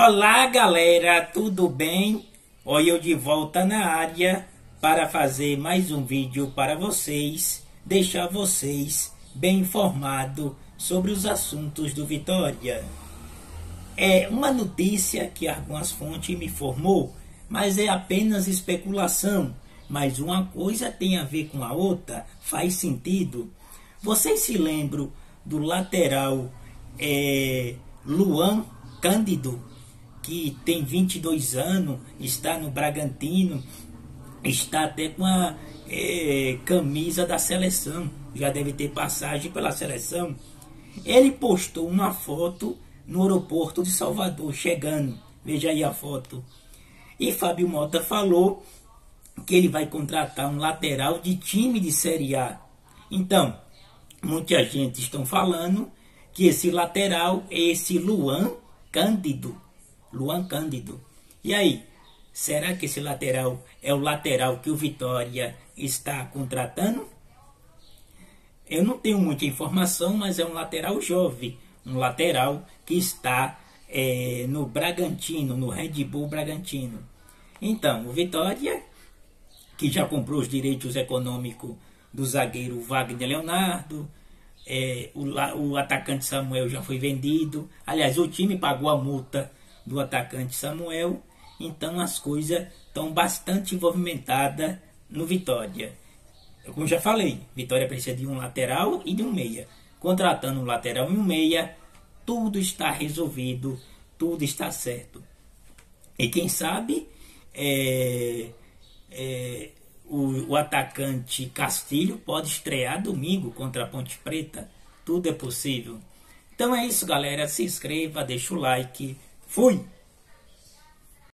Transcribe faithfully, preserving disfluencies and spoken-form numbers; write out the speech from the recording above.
Olá galera, tudo bem? Olha eu de volta na área para fazer mais um vídeo para vocês, deixar vocês bem informados sobre os assuntos do Vitória. É uma notícia que algumas fontes me informou, mas é apenas especulação, mas uma coisa tem a ver com a outra, faz sentido. Vocês se lembram do lateral é, Luan Cândido, que tem vinte e dois anos, está no Bragantino, está até com a é, camisa da seleção, já deve ter passagem pela seleção. Ele postou uma foto no aeroporto de Salvador, chegando, veja aí a foto. E Fábio Mota falou que ele vai contratar um lateral de time de Série A. Então, muita gente está falando que esse lateral é esse Luan Cândido. Luan Cândido. E aí, será que esse lateral é o lateral que o Vitória está contratando? Eu não tenho muita informação, mas é um lateral jovem, um lateral que está é, no Bragantino, no Red Bull Bragantino. Então, o Vitória, que já comprou os direitos econômicos do zagueiro Wagner Leonardo, é, o, o atacante Samuel já foi vendido. Aliás, o time pagou a multa do atacante Samuel, então as coisas estão bastante movimentadas no Vitória. Como já falei, Vitória precisa de um lateral e de um meia. Contratando um lateral e um meia, tudo está resolvido, tudo está certo. E quem sabe é, é, o, o atacante Castilho pode estrear domingo contra a Ponte Preta. Tudo é possível. Então é isso, galera. Se inscreva, deixa o like. Fui!